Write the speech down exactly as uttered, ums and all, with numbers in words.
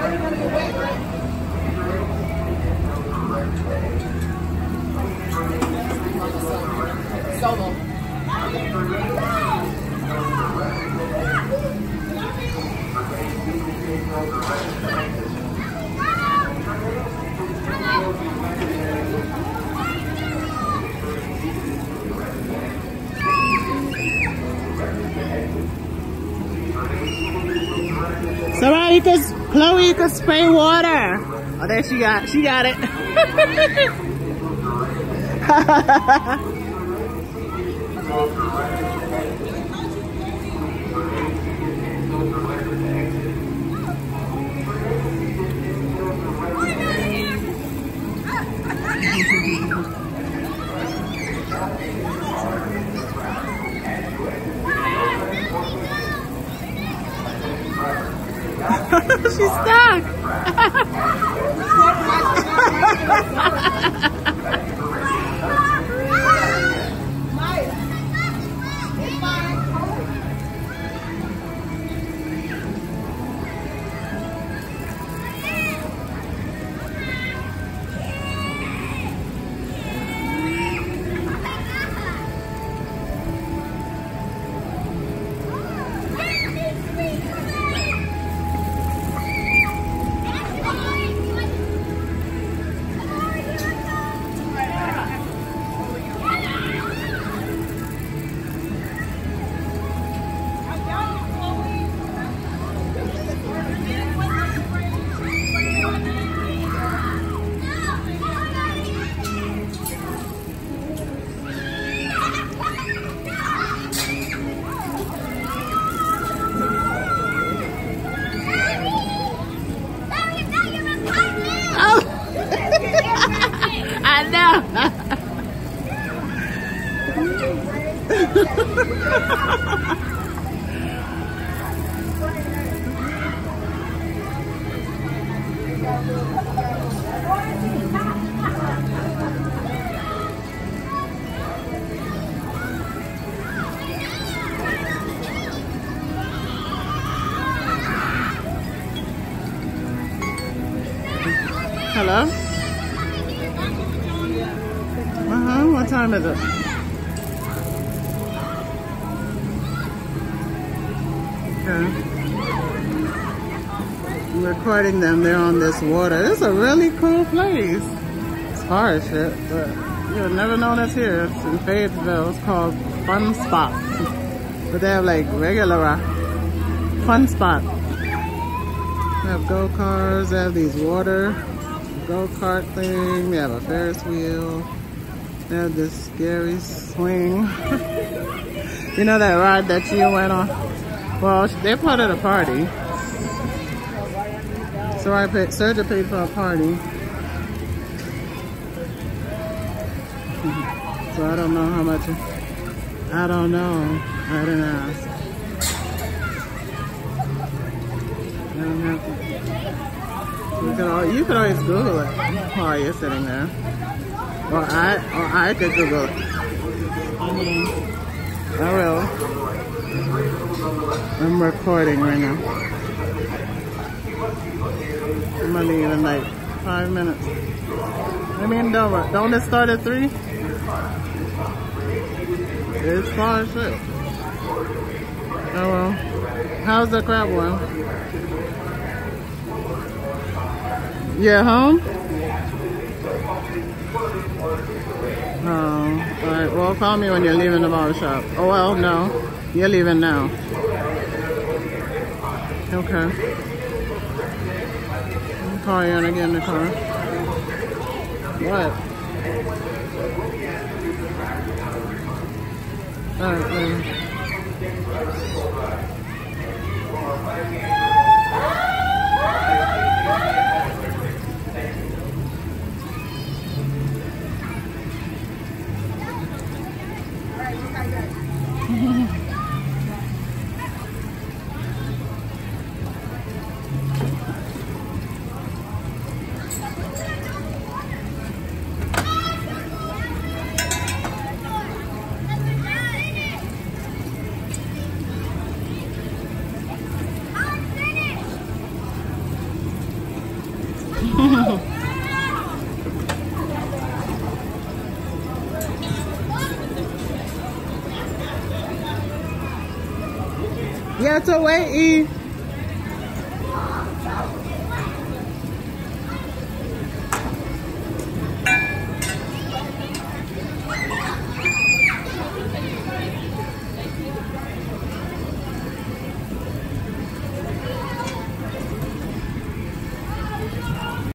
Solo. Sorry, you could, Chloe, you could spray water. Oh, there she got, she got it. She's stuck. Hello? Uh-huh, what time is it? Okay. I'm recording them, they're on this water. This is a really cool place. It's far as shit, but you'll never know that's here. It's in Fayetteville. It's called Fun Spot. But they have like regular uh, fun spot. They have go-karts, they have these water go-kart thing, they have a Ferris wheel, they have this scary swing. You know that ride that you went on? Well, they're part of the party. So I paid, Sergio paid for a party. So I don't know how much, I don't know, I didn't ask. I don't have to. You can, always, you can always Google it while you're sitting there. Or I, or I could Google it. I will. I'm recording right now. I'm gonna leave in like five minutes. I mean, don't, don't it start at three? It's far as shit. Oh well. How's the crab one? You at home? Oh, alright. Well, call me when you're leaving the barber shop. Oh, well, no. You're leaving now. Okay. I'll call you when I get in the car. What? Alright, later. You have to wait, E.